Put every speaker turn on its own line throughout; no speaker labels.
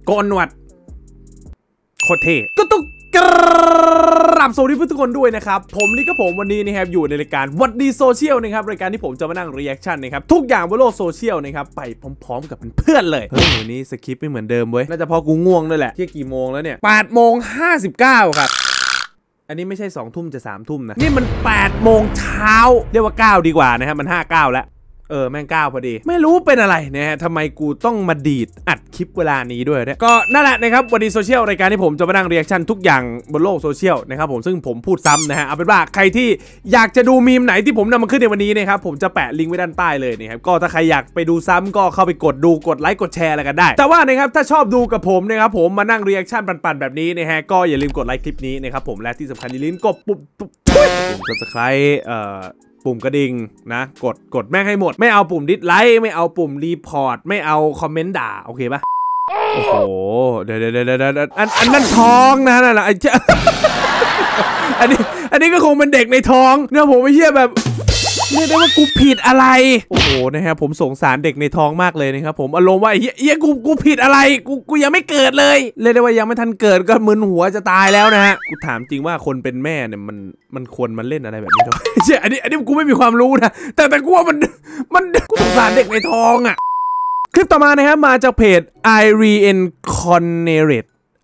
โกนหนวดโคตรเท่ก็ต้องกราบสวัสดีทุกคนด้วยนะครับผมลิกับผมวันนี้นะครับอยู่ในรายการวัดดีโซเชียลนะครับรายการที่ผมจะมานั่งรีแอคชั่นนะครับทุกอย่างบนโลกโซเชียลนะครับไปพร้อมๆกับเพื่อนเลยเฮ้ยวันนี้สคริปต์ไม่เหมือนเดิมเว้ยน่าจะพอกูง่วงด้วยแหละที่กี่โมงแล้วเนี่ย8:59ครับอันนี้ไม่ใช่2 ทุ่มจะ3 ทุ่มนะนี่มัน8 โมงเช้าเรียกว่า9ดีกว่านะครับมัน59แล้วแม่ง9พอดีไม่รู้เป็นอะไรนะฮะทำไมกูต้องมาดีดอัดคลิปเวลานี้ด้วยเนี่ยก็นั่นแหละนะครับวันนี้โซเชียลรายการที่ผมจะมานั่งเรีแอคชั่นทุกอย่างบนโลกโซเชียลนะครับผมซึ่งผมพูดซ้ำนะฮะเอาเป็นว่าใครที่อยากจะดูมีมไหนที่ผมนำมาขึ้นในวันนี้นะครับผมจะแปะลิงก์ไว้ด้านใต้เลยนะครับก็ถ้าใครอยากไปดูซ้ำก็เข้าไปกดดูกดไลค์กดแชร์อะไรกันได้แต่ว่านะครับถ้าชอบดูกับผมนะครับผมมานั่งเรีแอคชั่นปั่นๆแบบนี้นะฮะก็อย่าลืมกดไลค์คลิปนี้นะครับผมและที่สำคัญอย่าลืมกดปุ่มSubscribeปุ่มกระดิ่งนะกดแม่งให้หมดไม่เอาปุ่มดิสไลค์ไม่เอาปุ่มรีพอร์ตไม่เอาคอมเมนต์ด่าโอเคปะโอ้โหเดี๋ยวอันนั่นท้องนะนั่นแหละอันนี้ก็คงเป็นเด็กในท้องเนี่ยผมไม่เชื่อแบบเรียกได้ว่ากูผิดอะไรโอ้โหนะครับผมสงสารเด็กในท้องมากเลยนะครับผมอารมณ์ว่าเฮียกูผิดอะไรกูยังไม่เกิดเลยเรียกได้ว่ายังไม่ทันเกิดก็มึนหัวจะตายแล้วนะฮะกูถามจริงว่าคนเป็นแม่เนี่ยมันควรมันเล่นอะไรแบบนี้หรอเชื่ออันนี้กูไม่มีความรู้นะแต่กูว่ามันกูสงสารเด็กในท้องอ่ะคลิปต่อมานะครับมาจากเพจ I reincarnate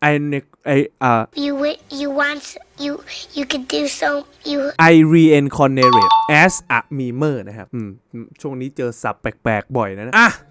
you could do so
I reincarnate as a memer นะครับช่วงนี้เจอศัพท์แปลกๆบ่อยนะ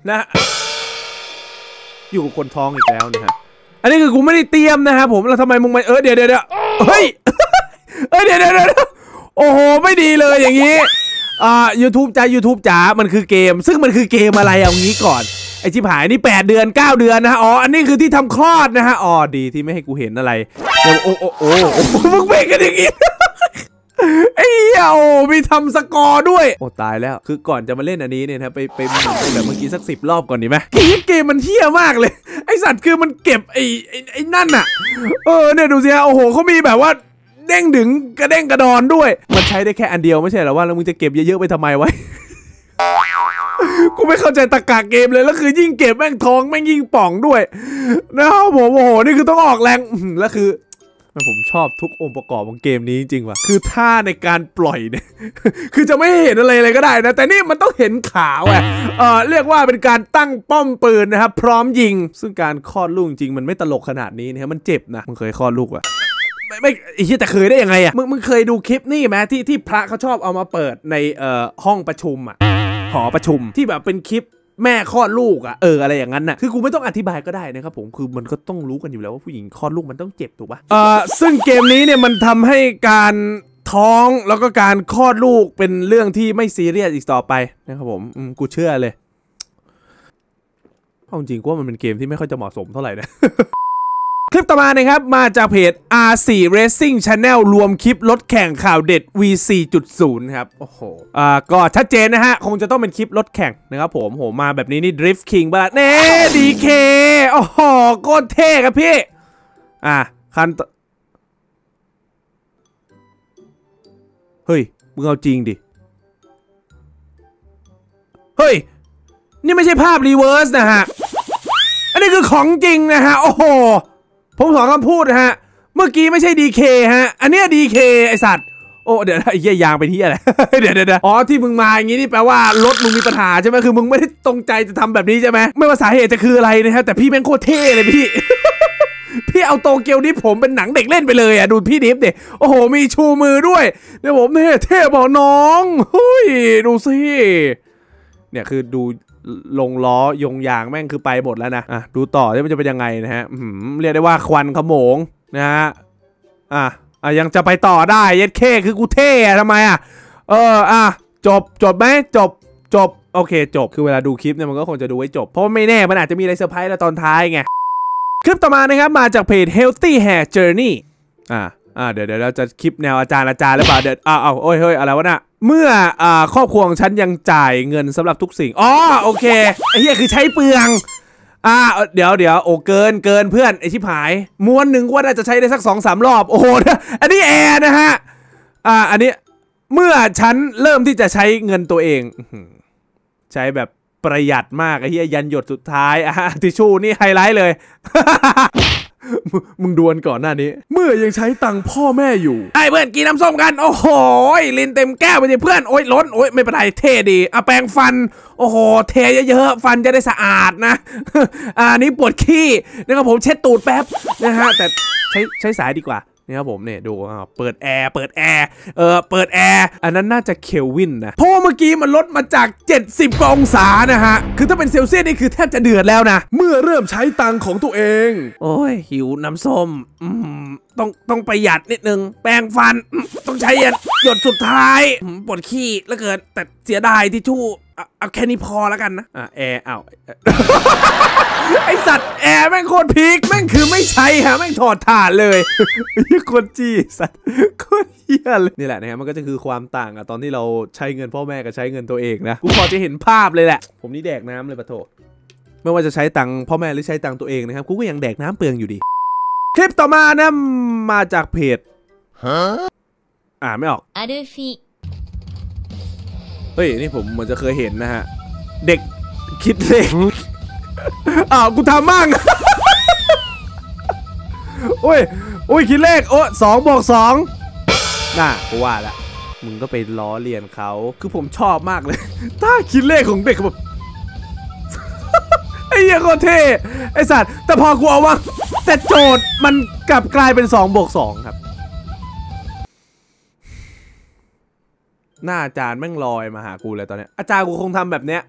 อยู่กับคนท้องอีกแล้วนะฮะอันนี้คือกูไม่ได้เตรียมนะครับผมแล้วทำไมมึงไม่เดี๋ยวเฮ้ยเดี๋ยวโอ้โหไม่ดีเลยอย่างนี้YouTube จ๋ามันคือเกมซึ่งมันคือเกมอะไรเอางี้ก่อนไอชิบหายนี่8 เดือน 9 เดือนนะฮะอันนี้คือที่ทำคลอดนะฮะดีที่ไม่ให้กูเห็นอะไรเดี๋ยวโอ้มึงเบรกกันอย่างงี้ไอ้เหี้ยมีทำสกอร์ด้วยตายแล้วคือก่อนจะมาเล่นอันนี้เนี่ยนะไปแบบเมื่อกี้สัก10 รอบก่อนดีไหมเกมมันเหี้ยมากเลยไอสัตว์คือมันเก็บไอ้นั่นน่ะเนี่ยดูสิฮะโอ้โหเขามีแบบว่าเด้งดึงกระเด้งกระดอนด้วยมันใช้ได้แค่อันเดียวไม่ใช่หรอว่าแล้วมึงจะเก็บเยอะๆไปทำไมวะกูไม่เข้าใจตรรกะเกมเลยแล้วคือยิ่งเก็บแม่งทองแม่งยิ่งป่องด้วยนะครับผมโอ้โหนี่คือต้องออกแรงแล้วคือผมชอบทุกองค์ประกอบของเกมนี้จริงๆว่ะคือท่าในการปล่อยเนี่ยคือจะไม่เห็นอะไรเลยก็ได้นะแต่นี่มันต้องเห็นขาว่ะเรียกว่าเป็นการตั้งป้อมปืนนะครับพร้อมยิงซึ่งการคลอดลูกจริงมันไม่ตลกขนาดนี้นะครับมันเจ็บนะมึงเคยคลอดลูกอ่ะไม่แต่เคยได้ยังไงอ่ะมึงเคยดูคลิปนี่ไหมที่พระเขาชอบเอามาเปิดในห้องประชุมอ่ะหอประชุมที่แบบเป็นคลิปแม่คลอดลูกอ่ะอะไรอย่างนั้นน่ะคือกูไม่ต้องอธิบายก็ได้นะครับผมคือมันก็ต้องรู้กันอยู่แล้วว่าผู้หญิงคลอดลูกมันต้องเจ็บถูกปะซึ่งเกมนี้เนี่ยมันทำให้การท้องแล้วก็การคลอดลูกเป็นเรื่องที่ไม่ซีเรียสอีกต่อไปนะครับผมกูเชื่อเลยเอาจริงกูว่ามันเป็นเกมที่ไม่ค่อยจะเหมาะสมเท่าไหร่นะคลิปต่อมานะครับมาจากเพจ R4 Racing Channel รวมคลิปรถแข่งข่าวเด็ด V4.0 ครับโอ้โหก็ชัดเจนนะฮะคงจะต้องเป็นคลิปรถแข่งนะครับผมมาแบบนี้นี่ Drift King บ้าเน่ DK โอ้โหโคตรเท่ครับพี่คันเฮ้ยมึงเอาจริงดิเฮ้ยนี่ไม่ใช่ภาพรีเวิร์สนะฮะอันนี้คือของจริงนะฮะโอ้โหผมขอคำพูดนะฮะเมื่อกี้ไม่ใช่ DK ฮะอันนี้ DK ไอสัตว์เดี๋ยวไอ้เหี้ยยางไปที่อะไร เดี๋ยวที่มึงมาอย่างงี้นี่แปลว่ารถมึงมีปัญหาใช่ไหมคือมึงไม่ได้ตรงใจจะทำแบบนี้ใช่ไหมไม่ว่าสาเหตุจะคืออะไรนะฮะแต่พี่แม่งโคตรเท่เลยพี่ พี่เอาโตเกียวดิฟผมเป็นหนังเด็กเล่นไปเลยดูพี่ดิฟเด็โอ้โหมีชูมือด้วยเดี๋ยวผมเนี่ยเท่บอกน้องเฮ้ยดูสิเนี่ยคือดูลงล้อยงยางแม่งคือไปหมดแล้วนะดูต่อว่ามันจะเป็นยังไงนะฮะเรียกได้ว่าควันขโมงนะฮะยังจะไปต่อได้เย็ดเคคือกูเท่ทำไมจบไหมจบโอเคจบคือเวลาดูคลิปเนี่ยมันก็คงจะดูไว้จบเพราะไม่แน่มันอาจจะมีอะไรเซอร์ไพรส์แล้วตอนท้ายไงคลิปต่อมานะครับมาจากเพจ Healthy Hair Journey เดี๋ยวเราจะคลิปแนวอาจารย์หรือเปล่าเดี๋ยวเฮ้ยอะไรวะน่ะเมื่อครอบครัวของฉันยังจ่ายเงินสำหรับทุกสิ่งโอเคไอ้เหี้ยคือใช้เปลืองเดี๋ยวเกินเพื่อนไอ้ชิบหายม้วนหนึ่งว่าน่าจะใช้ได้สัก 2-3 รอบโอ้โหอันนี้แอร์นะฮะอันนี้เมื่อฉันเริ่มที่จะใช้เงินตัวเองใช้แบบประหยัดมากไอ้เหี้ยยันหยดสุดท้ายทิชชู่นี่ไฮไลท์เลย มึงดวลก่อนหน้านี้เมื่อยังใช้ตังค์พ่อแม่อยู่ไอ้เพื่อนกินน้ำส้มกันโอ้โหลิ้นเต็มแก้วไปดิเพื่อนโอ๊ยล้นโอ๊ยไม่เป็นไรเท่ดีแปรงฟันโอ้โหเทเยอะๆฟันจะได้สะอาดนะนี่ปวดขี้นะครับผมเช็ดตูดแป๊บนะฮะแต่ใช้สายดีกว่านี่ครับผมเนี่ยดูเปิดแอร์เปิดแอร์อันนั้นน่าจะเคลวินนะเพราะเมื่อกี้มันลดมาจาก70องศานะฮะคือถ้าเป็นเซลเซียสนี่คือแทบจะเดือดแล้วนะเมื่อเริ่มใช้ตังค์ของตัวเองโอ้ยหิวน้ำส้มต้องประหยัดนิดนึงแปรงฟันต้องใช้หยดสุดท้ายปวดขี้แล้วเกินแต่เสียดายที่ชู่เอาแค่นี้พอแล้วกันนะแอร์ไอสัตว์แอร์แม่งโคตรพีคแม่งคือไม่ใช้ฮะแม่งถอดถ่านเลยโคตรจี้สัตว์โคตรเหี้ยเลยนี่แหละนะครับมันก็จะคือความต่างตอนที่เราใช้เงินพ่อแม่กับใช้เงินตัวเองนะกูพอจะเห็นภาพเลยแหละผมนี่แดกน้ำเลยปะโถไม่ว่าจะใช้ตังค์พ่อแม่หรือใช้ตังค์ตัวเองนะครับกูก็ยังแดกน้ำเปลืองอยู่ดีคลิปต่อมานะมาจากเพจไม่ออก
アルフィ
เฮ้ยนี่ผมเหมือนจะเคยเห็นนะฮะเด็กคิดเลขกูทำมั่งโอ้ยคิดเลข2 บวก 2น่ะกูว่าละมึงก็ไปล้อเลียนเขาคือผมชอบมากเลยถ้าคิดเลขของเด็กแบบไอ้เหี้ยโคตรเท่ไอ้สัตว์แต่พอกูเอาว่าแต่โจทย์มันกลับกลายเป็น2 บวก 2ครับหน้าอาจารย์แม่งลอยมาหากูเลยตอนเนี้ยอาจารย์กูคงทำแบบเนี้ย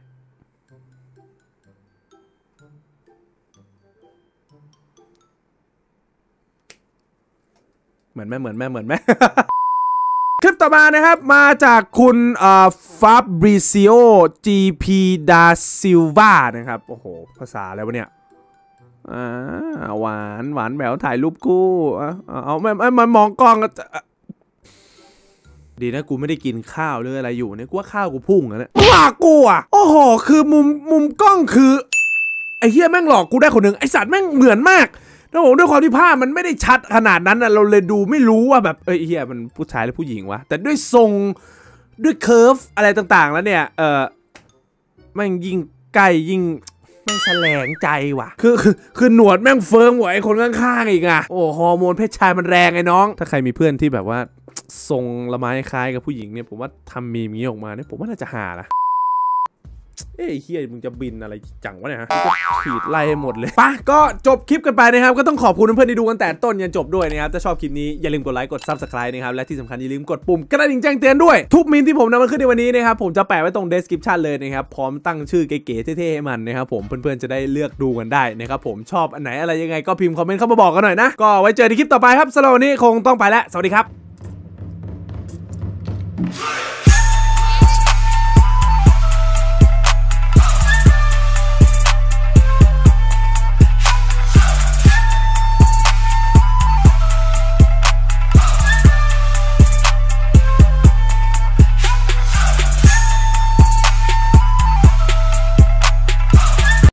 เหมือนแม่ คลิปต่อมานะครับมาจากคุณฟาบริซิโอ GP ดาซิลวานะครับโอ้โหภาษาอะไรวะเนี่ยหวานแหววถ่ายรูปคู่เอาไม่มองกล้องดีนะกูไม่ได้กินข้าวหรืออะไรอยู่เนี่ยกูว่าข้าวกูพุ่งแล้วเนี่ยว่ากูโอ้โหคือมุมกล้องคือไอ้เหี้ยแม่งหลอกกูได้คนหนึ่งไอ้สัตว์แม่งเหมือนมากแล้วผมด้วยความที่ภาพมันไม่ได้ชัดขนาดนั้นเราเลยดูไม่รู้ว่าแบบเฮียมันผู้ชายหรือผู้หญิงวะแต่ด้วยทรงด้วยเคิร์ฟอะไรต่างๆแล้วเนี่ยแม่งยิ่งใกล้ยิ่งแม่งแสลงใจว่ะคือหนวดแม่งเฟิร์มกว่าไอ้คนข้างๆอีกโอ้ฮอร์โมนเพศชายมันแรงไอ้น้องถ้าใครมีเพื่อนที่แบบว่าทรงละไม้คล้ายกับผู้หญิงเนี่ยผมว่าทำมีมนี้ออกมาเนี่ยผมว่าน่าจะหานะเฮ้ยเฮียมึงจะบินอะไรจังวะเนี่ยฮะขีดไล่ให้หมดเลยป่ะก็จบคลิปกันไปนะครับก็ต้องขอบคุณเพื่อนๆที่ดูกันแต่ต้นยันจบด้วยนะครับถ้าชอบคลิปนี้อย่าลืมกดไลค์กด Subscribe นะครับและที่สำคัญอย่าลืมกดปุ่มกระดิ่งแจ้งเตือนด้วยทุกมีมที่ผมนำมาขึ้นในวันนี้นะครับผมจะแปะไว้ตรง description เลยนะครับพร้อมตั้งชื่อเก๋ๆเท่ๆให้มันนะครับผมเพื่อนๆจะได้เลือกดูกันได้นะครับผมชอบอันไหนอะไรยังไงก็พิมพ์คอมเมนต์เข้ามาบอกกันหน่อยนะก็ไว้เจอในคลิปต่อไปครับสำหรับวันนี้คงต้องไปแล้วสวัสดีครับ